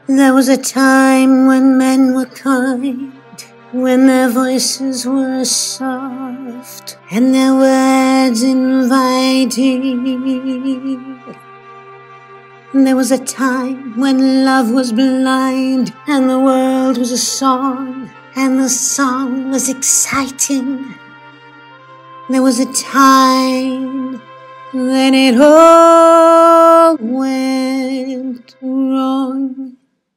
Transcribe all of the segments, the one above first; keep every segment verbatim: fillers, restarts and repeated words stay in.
There was a time when men were kind, when their voices were soft and their words inviting. There was a time when love was blind and the world was a song and the song was exciting. There was a time when it all went wrong.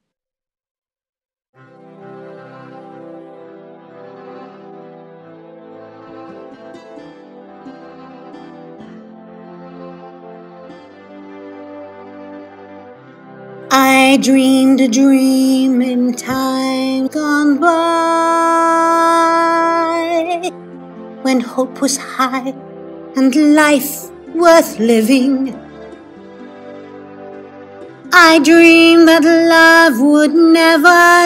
I dreamed a dream in time gone by, when hope was high and life worth living. I dreamed that love would never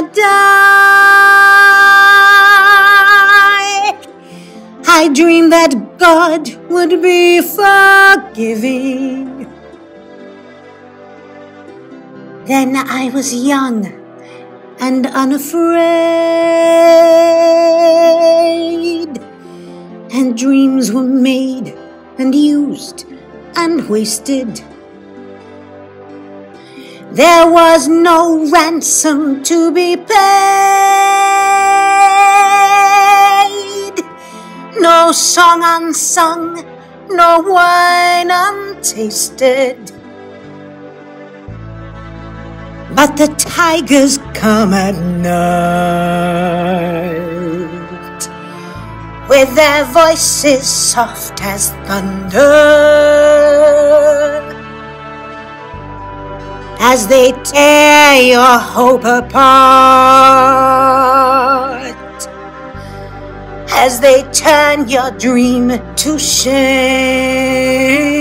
die. I dreamed that God would be forgiving. Then I was young and unafraid, and dreams were made and used and wasted. There was no ransom to be paid, no song unsung, no wine untasted. But the tigers come at night, with their voices soft as thunder, as they tear your hope apart, as they turn your dream to shame.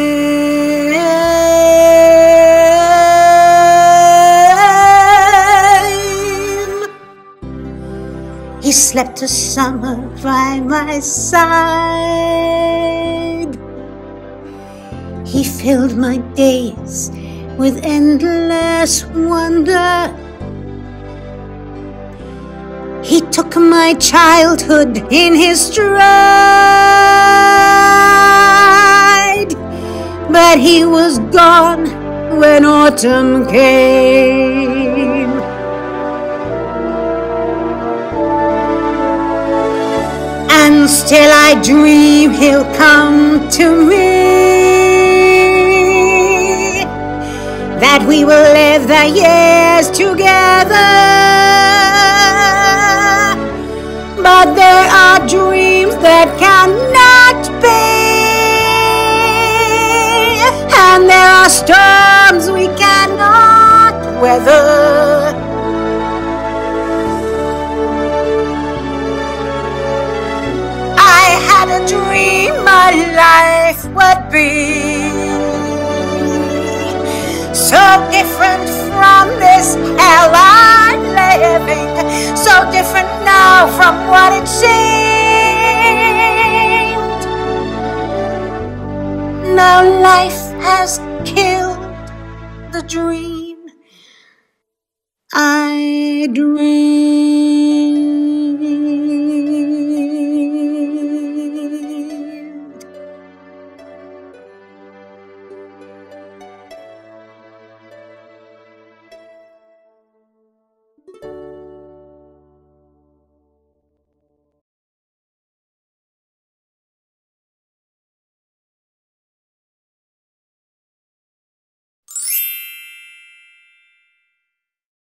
He slept a summer by my side. He filled my days with endless wonder. He took my childhood in his stride, but he was gone when autumn came. And still I dream he'll come to me, that we will live the years together. But there are dreams that cannot be, and there are storms we cannot weather. I had a dream my life would be so different from this hell I'm living, so different now from what it seemed. Now life has killed the dream I dreamed.